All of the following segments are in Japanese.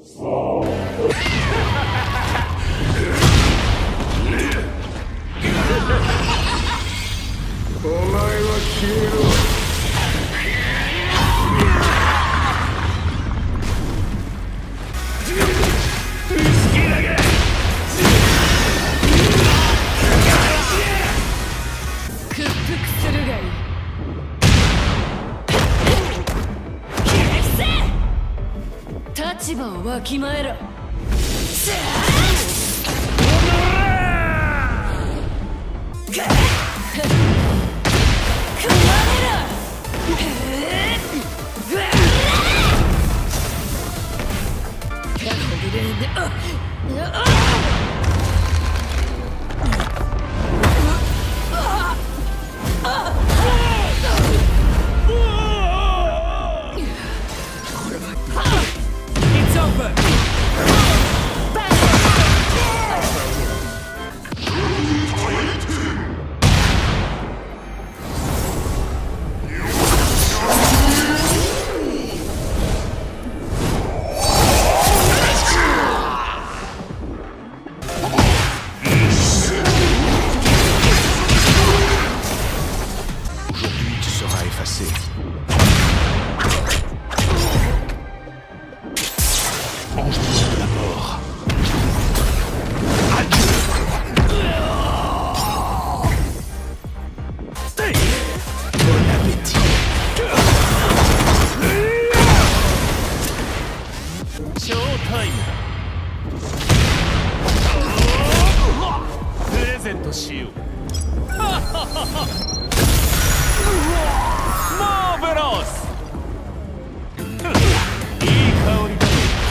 お前は消えろ。 屈服するがいい。立場をわきまえろ。 プレゼントしよう。マーベラス。いい香りだ。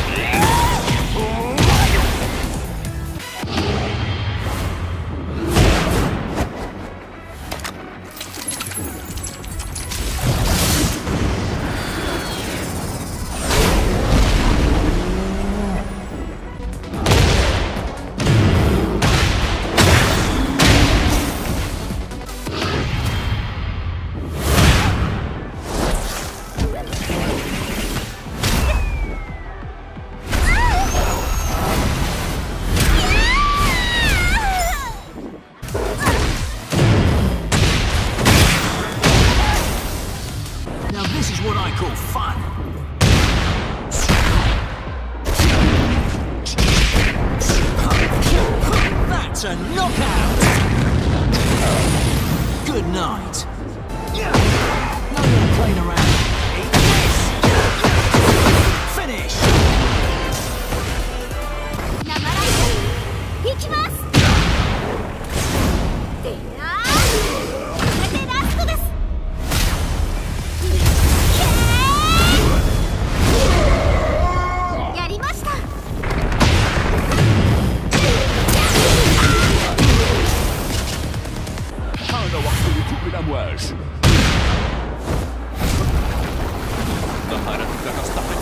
Now this is what I call fun. That's a knockout. Good night. No more playing around. Eat this. Finish. 生ライブ行きます。でなー、これでラストです。やりました。 هذا وقت ركوب الأمواج. مهارتك تستحق